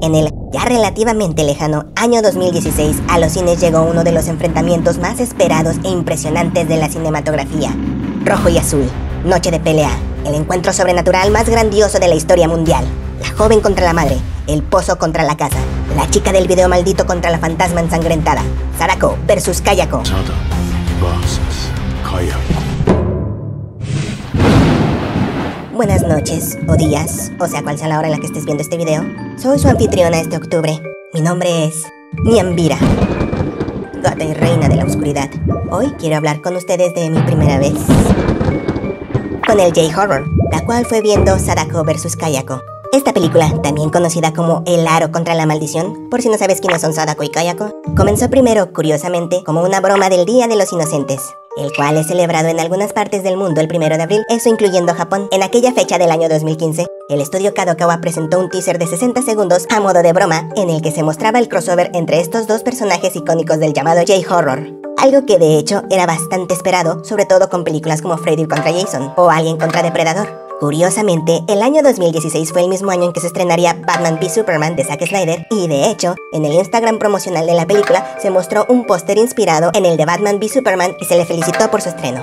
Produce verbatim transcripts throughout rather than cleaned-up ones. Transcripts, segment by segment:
En el ya relativamente lejano año dos mil dieciséis, a los cines llegó uno de los enfrentamientos más esperados e impresionantes de la cinematografía. Rojo y Azul, Noche de Pelea, el encuentro sobrenatural más grandioso de la historia mundial. La joven contra la madre, el pozo contra la casa, la chica del video maldito contra la fantasma ensangrentada. Sadako versus Kayako. Sadako versus Kayako. Buenas noches, o días, o sea cual sea la hora en la que estés viendo este video. Soy su anfitriona este octubre. Mi nombre es Nyambira, gata y reina de la oscuridad. Hoy quiero hablar con ustedes de mi primera vez con el J-Horror, la cual fue viendo Sadako versus Kayako. Esta película, también conocida como El Aro contra la Maldición, por si no sabes quiénes son Sadako y Kayako, comenzó primero, curiosamente, como una broma del Día de los Inocentes, el cual es celebrado en algunas partes del mundo el primero de abril, eso incluyendo Japón. En aquella fecha del año dos mil quince, el estudio Kadokawa presentó un teaser de sesenta segundos a modo de broma, en el que se mostraba el crossover entre estos dos personajes icónicos del llamado J-Horror. Algo que de hecho era bastante esperado, sobre todo con películas como Freddy contra Jason o Alien contra Depredador. Curiosamente, el año dos mil dieciséis fue el mismo año en que se estrenaría Batman v Superman de Zack Snyder, y de hecho, en el Instagram promocional de la película se mostró un póster inspirado en el de Batman v Superman y se le felicitó por su estreno.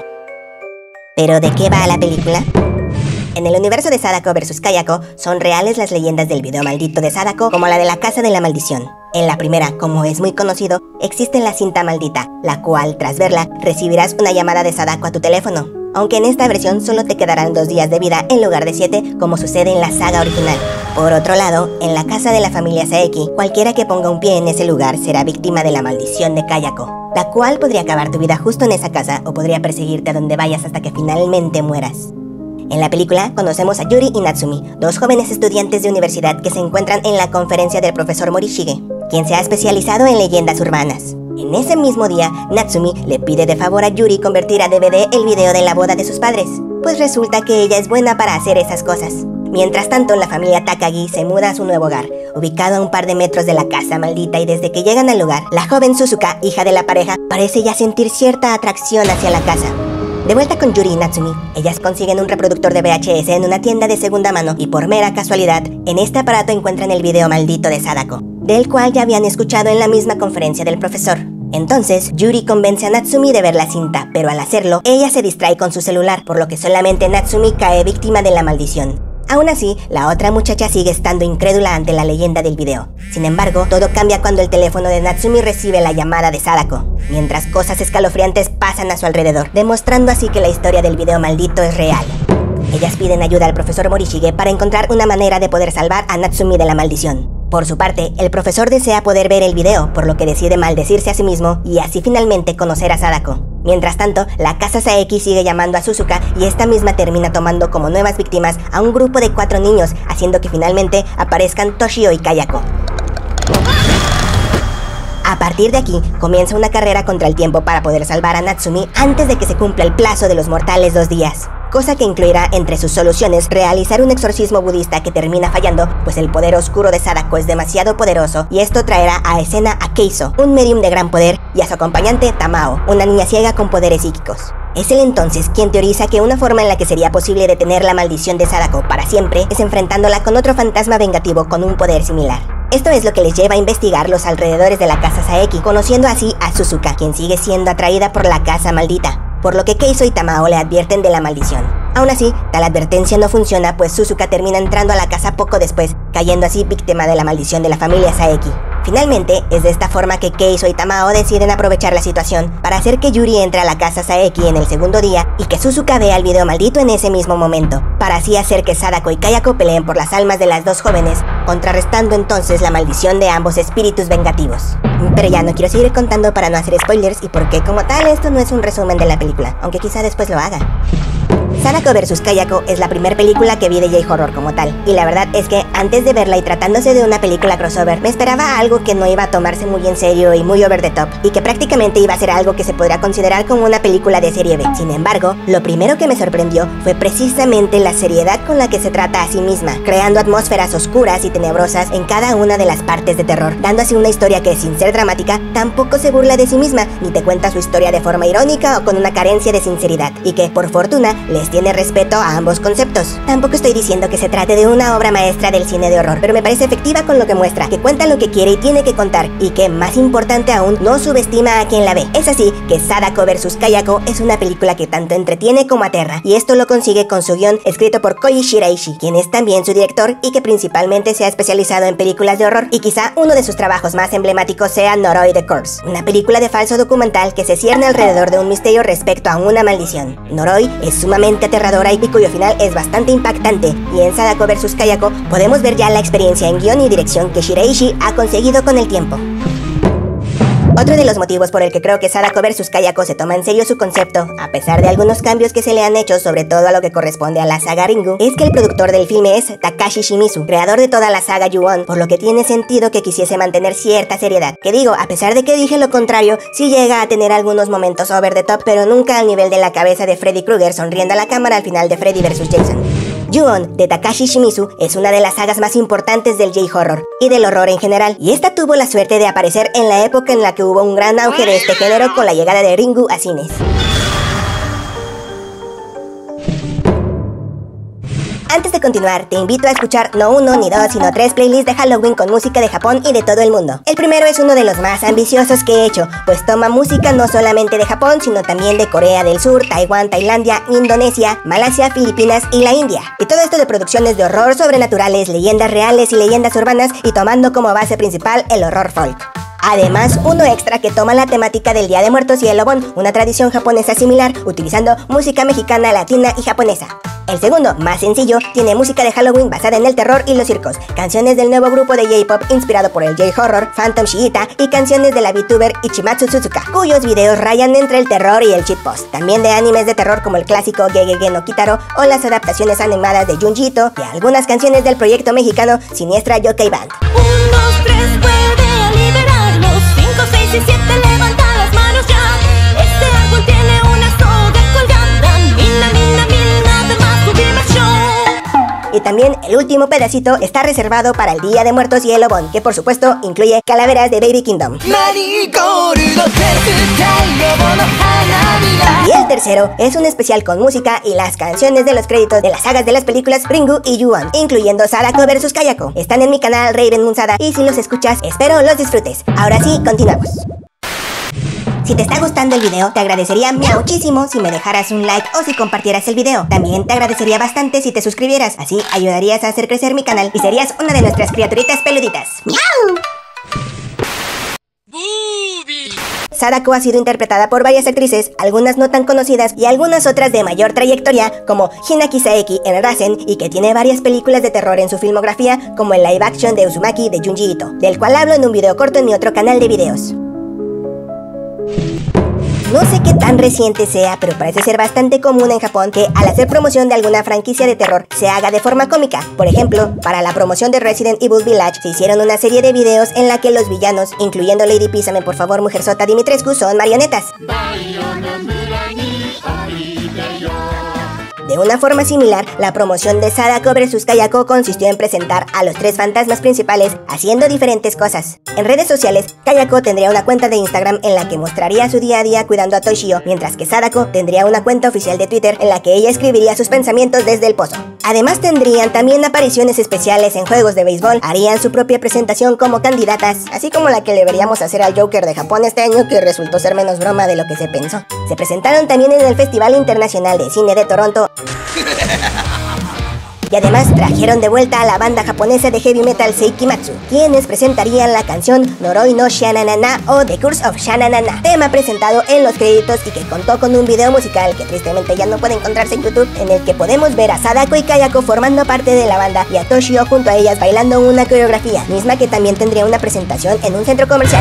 ¿Pero de qué va la película? En el universo de Sadako versus Kayako, son reales las leyendas del video maldito de Sadako como la de la Casa de la Maldición. En la primera, como es muy conocido, existe la cinta maldita, la cual, tras verla, recibirás una llamada de Sadako a tu teléfono. Aunque en esta versión solo te quedarán dos días de vida en lugar de siete, como sucede en la saga original. Por otro lado, en la casa de la familia Saeki, cualquiera que ponga un pie en ese lugar será víctima de la maldición de Kayako, la cual podría acabar tu vida justo en esa casa o podría perseguirte a donde vayas hasta que finalmente mueras. En la película conocemos a Yuri y Natsumi, dos jóvenes estudiantes de universidad que se encuentran en la conferencia del profesor Morishige, quien se ha especializado en leyendas urbanas. En ese mismo día, Natsumi le pide de favor a Yuri convertir a D V D el video de la boda de sus padres, pues resulta que ella es buena para hacer esas cosas. Mientras tanto, la familia Takagi se muda a su nuevo hogar, ubicado a un par de metros de la casa maldita, y desde que llegan al lugar, la joven Suzuka, hija de la pareja, parece ya sentir cierta atracción hacia la casa. De vuelta con Yuri y Natsumi, ellas consiguen un reproductor de V H S en una tienda de segunda mano y por mera casualidad, en este aparato encuentran el video maldito de Sadako, del cual ya habían escuchado en la misma conferencia del profesor. Entonces, Yuri convence a Natsumi de ver la cinta, pero al hacerlo, ella se distrae con su celular, por lo que solamente Natsumi cae víctima de la maldición. Aún así, la otra muchacha sigue estando incrédula ante la leyenda del video. Sin embargo, todo cambia cuando el teléfono de Natsumi recibe la llamada de Sadako, mientras cosas escalofriantes pasan a su alrededor, demostrando así que la historia del video maldito es real. Ellas piden ayuda al profesor Morishige para encontrar una manera de poder salvar a Natsumi de la maldición. Por su parte, el profesor desea poder ver el video, por lo que decide maldecirse a sí mismo y así finalmente conocer a Sadako. Mientras tanto, la casa Saeki sigue llamando a Suzuka y esta misma termina tomando como nuevas víctimas a un grupo de cuatro niños, haciendo que finalmente aparezcan Toshio y Kayako. A partir de aquí, comienza una carrera contra el tiempo para poder salvar a Natsumi antes de que se cumpla el plazo de los mortales dos días. Cosa que incluirá entre sus soluciones realizar un exorcismo budista que termina fallando, pues el poder oscuro de Sadako es demasiado poderoso y esto traerá a escena a Keiso, un medium de gran poder, y a su acompañante Tamao, una niña ciega con poderes psíquicos. Es él entonces quien teoriza que una forma en la que sería posible detener la maldición de Sadako para siempre es enfrentándola con otro fantasma vengativo con un poder similar. Esto es lo que les lleva a investigar los alrededores de la casa Saeki, conociendo así a Suzuka, quien sigue siendo atraída por la casa maldita, por lo que Keiso y Tamao le advierten de la maldición. Aún así, tal advertencia no funciona, pues Suzuka termina entrando a la casa poco después, cayendo así víctima de la maldición de la familia Saeki. Finalmente, es de esta forma que Keiso y Tamao deciden aprovechar la situación para hacer que Yuri entre a la casa Saeki en el segundo día y que Suzuka vea el video maldito en ese mismo momento, para así hacer que Sadako y Kayako peleen por las almas de las dos jóvenes, contrarrestando entonces la maldición de ambos espíritus vengativos. Pero ya no quiero seguir contando para no hacer spoilers y porque como tal esto no es un resumen de la película, aunque quizá después lo haga. Sadako versus Kayako es la primera película que vi de J-Horror como tal, y la verdad es que antes de verla y tratándose de una película crossover, me esperaba algo que no iba a tomarse muy en serio y muy over the top, y que prácticamente iba a ser algo que se podría considerar como una película de serie B. Sin embargo, lo primero que me sorprendió fue precisamente la seriedad con la que se trata a sí misma, creando atmósferas oscuras y tenebrosas en cada una de las partes de terror, dando así una historia que, sin ser dramática, tampoco se burla de sí misma, ni te cuenta su historia de forma irónica o con una carencia de sinceridad, y que, por fortuna, le les tiene respeto a ambos conceptos. Tampoco estoy diciendo que se trate de una obra maestra del cine de horror, pero me parece efectiva con lo que muestra, que cuenta lo que quiere y tiene que contar, y que, más importante aún, no subestima a quien la ve. Es así que Sadako versus Kayako es una película que tanto entretiene como aterra, y esto lo consigue con su guión escrito por Koji Shiraishi, quien es también su director y que principalmente se ha especializado en películas de horror, y quizá uno de sus trabajos más emblemáticos sea Noroi the Curse, una película de falso documental que se cierne alrededor de un misterio respecto a una maldición. Noroi es sumamente aterradora y cuyo final es bastante impactante, y en Sadako versus Kayako podemos ver ya la experiencia en guión y dirección que Shiraishi ha conseguido con el tiempo. Otro de los motivos por el que creo que Sadako versus Kayako se toma en serio su concepto, a pesar de algunos cambios que se le han hecho, sobre todo a lo que corresponde a la saga Ringu, es que el productor del filme es Takashi Shimizu, creador de toda la saga Ju-On, por lo que tiene sentido que quisiese mantener cierta seriedad. Que digo, a pesar de que dije lo contrario, sí llega a tener algunos momentos over the top, pero nunca al nivel de la cabeza de Freddy Krueger sonriendo a la cámara al final de Freddy versus Jason. Ju-On, de Takashi Shimizu, es una de las sagas más importantes del J-horror y del horror en general, y esta tuvo la suerte de aparecer en la época en la que hubo un gran auge de este género con la llegada de Ringu a cines. Antes de continuar, te invito a escuchar no uno ni dos, sino tres playlists de Halloween con música de Japón y de todo el mundo. El primero es uno de los más ambiciosos que he hecho, pues toma música no solamente de Japón, sino también de Corea del Sur, Taiwán, Tailandia, Indonesia, Malasia, Filipinas y la India. Y todo esto de producciones de horror sobrenaturales, leyendas reales y leyendas urbanas, y tomando como base principal el horror folk. Además, uno extra que toma la temática del Día de Muertos y el Obon, una tradición japonesa similar, utilizando música mexicana, latina y japonesa. El segundo, más sencillo, tiene música de Halloween basada en el terror y los circos, canciones del nuevo grupo de J-pop inspirado por el J-horror, Phantom Shiita, y canciones de la VTuber Ichimatsu Suzuka, cuyos videos rayan entre el terror y el shitpost. También de animes de terror como el clásico Gegege no Kitaro o las adaptaciones animadas de Junji Ito, y algunas canciones del proyecto mexicano Siniestra Yokai Band. Un, dos, tres, puede liberarlos. cinco, seis y siete, levanta las manos ya. Este árbol tiene una soga colgada. Mina, mina, mina, además subirme al show. Y también el último pedacito está reservado para el Día de Muertos y el Obon, que por supuesto incluye calaveras de Baby Kingdom. Y el tercero es un especial con música y las canciones de los créditos de las sagas de las películas Ringu y Ju-On, incluyendo Sadako versus Kayako. Están en mi canal Raven Munsada y si los escuchas, espero los disfrutes. Ahora sí, continuamos. Si te está gustando el video, te agradecería muchísimo si me dejaras un like o si compartieras el video. También te agradecería bastante si te suscribieras, así ayudarías a hacer crecer mi canal y serías una de nuestras criaturitas peluditas. ¡Miau! Sadako ha sido interpretada por varias actrices, algunas no tan conocidas y algunas otras de mayor trayectoria, como Hinaki Saeki en Rasen, y que tiene varias películas de terror en su filmografía, como el live action de Uzumaki de Junji Ito, del cual hablo en un video corto en mi otro canal de videos. No sé qué tan reciente sea, pero parece ser bastante común en Japón que al hacer promoción de alguna franquicia de terror se haga de forma cómica. Por ejemplo, para la promoción de Resident Evil Village se hicieron una serie de videos en la que los villanos, incluyendo Lady Písame por favor Mujersota Dimitrescu, son marionetas. De una forma similar, la promoción de Sadako versus Kayako consistió en presentar a los tres fantasmas principales haciendo diferentes cosas. En redes sociales, Kayako tendría una cuenta de Instagram en la que mostraría su día a día cuidando a Toshio, mientras que Sadako tendría una cuenta oficial de Twitter en la que ella escribiría sus pensamientos desde el pozo. Además tendrían también apariciones especiales en juegos de béisbol, harían su propia presentación como candidatas, así como la que le veríamos hacer al Joker de Japón este año, que resultó ser menos broma de lo que se pensó. Se presentaron también en el Festival Internacional de Cine de Toronto. Y además trajeron de vuelta a la banda japonesa de heavy metal Seikimatsu, quienes presentarían la canción Noroi no Shananana o The Curse of Shananana, tema presentado en los créditos y que contó con un video musical que tristemente ya no puede encontrarse en YouTube, en el que podemos ver a Sadako y Kayako formando parte de la banda y a Toshio junto a ellas bailando una coreografía, misma que también tendría una presentación en un centro comercial.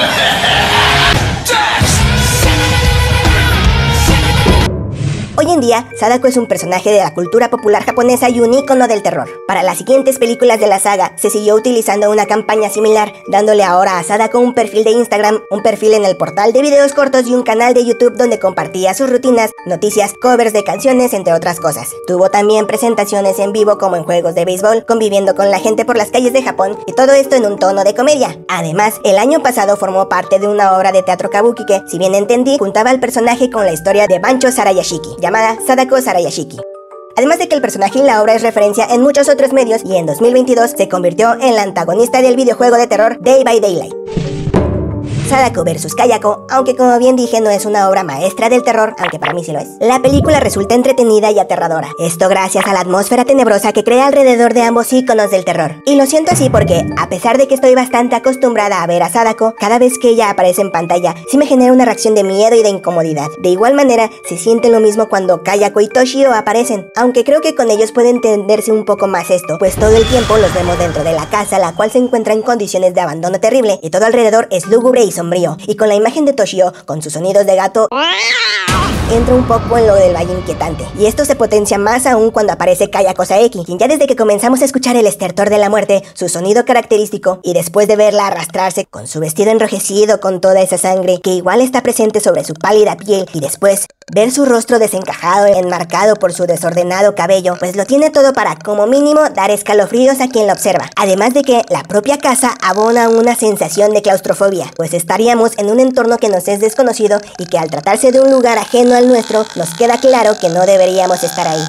Hoy en día ella, Sadako es un personaje de la cultura popular japonesa y un ícono del terror. Para las siguientes películas de la saga, se siguió utilizando una campaña similar, dándole ahora a Sadako un perfil de Instagram, un perfil en el portal de videos cortos y un canal de YouTube donde compartía sus rutinas, noticias, covers de canciones, entre otras cosas. Tuvo también presentaciones en vivo como en juegos de béisbol, conviviendo con la gente por las calles de Japón, y todo esto en un tono de comedia. Además, el año pasado formó parte de una obra de teatro kabuki que, si bien entendí, juntaba al personaje con la historia de Bancho Sarayashiki, llamada Sadako Sarayashiki. Además de que el personaje y la obra es referencia en muchos otros medios, y en dos mil veintidós se convirtió en la antagonista del videojuego de terror Day by Daylight. Sadako versus Kayako, aunque como bien dije no es una obra maestra del terror, aunque para mí sí lo es. La película resulta entretenida y aterradora. Esto gracias a la atmósfera tenebrosa que crea alrededor de ambos íconos del terror. Y lo siento así porque, a pesar de que estoy bastante acostumbrada a ver a Sadako, cada vez que ella aparece en pantalla, sí me genera una reacción de miedo y de incomodidad. De igual manera, se siente lo mismo cuando Kayako y Toshio aparecen, aunque creo que con ellos puede entenderse un poco más esto, pues todo el tiempo los vemos dentro de la casa, la cual se encuentra en condiciones de abandono terrible, y todo alrededor es lúgubre y sombrío, y con la imagen de Toshio, con sus sonidos de gato, entra un poco en lo del valle inquietante. Y esto se potencia más aún cuando aparece Kayako Saeki, quien ya desde que comenzamos a escuchar el estertor de la muerte, su sonido característico, y después de verla arrastrarse con su vestido enrojecido con toda esa sangre que igual está presente sobre su pálida piel, y después ver su rostro desencajado enmarcado por su desordenado cabello, pues lo tiene todo para, como mínimo, dar escalofríos a quien la observa. Además de que la propia casa abona una sensación de claustrofobia, pues estaríamos en un entorno que nos es desconocido y que al tratarse de un lugar ajeno al nuestro, nos queda claro que no deberíamos estar ahí.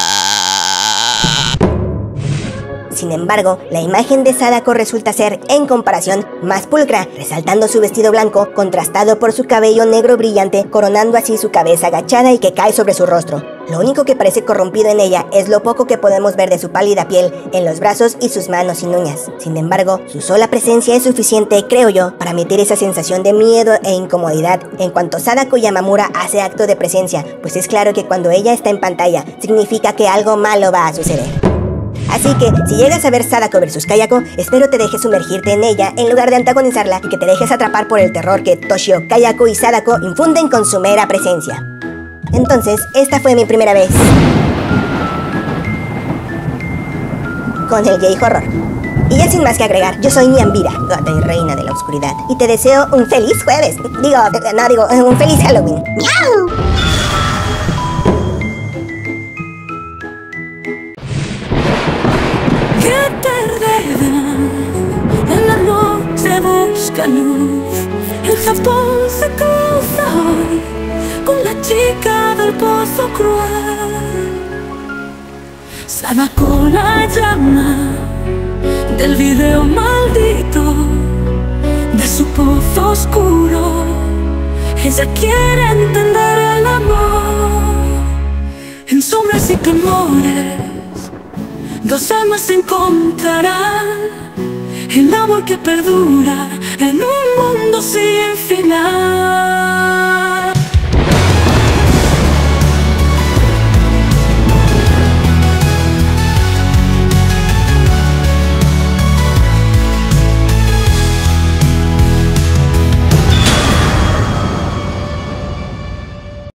Sin embargo, la imagen de Sadako resulta ser, en comparación, más pulcra, resaltando su vestido blanco, contrastado por su cabello negro brillante, coronando así su cabeza agachada y que cae sobre su rostro. Lo único que parece corrompido en ella es lo poco que podemos ver de su pálida piel, en los brazos y sus manos sin uñas. Sin embargo, su sola presencia es suficiente, creo yo, para emitir esa sensación de miedo e incomodidad en cuanto Sadako Yamamura hace acto de presencia, pues es claro que cuando ella está en pantalla, significa que algo malo va a suceder. Así que, si llegas a ver Sadako versus Kayako, espero te dejes sumergirte en ella en lugar de antagonizarla y que te dejes atrapar por el terror que Toshio, Kayako y Sadako infunden con su mera presencia. Entonces, esta fue mi primera vez con el gay horror. Y ya sin más que agregar, yo soy Niambira, gata y reina de la oscuridad, y te deseo un feliz jueves. Digo, no, digo, un feliz Halloween. ¡Miau! En la noche busca luz. El Japón se cruza hoy con la chica del pozo cruel. Sadako la llama del video maldito de su pozo oscuro. Ella quiere entender el amor en sombras y temores. Dos almas se encontrarán, el amor que perdura en un mundo sin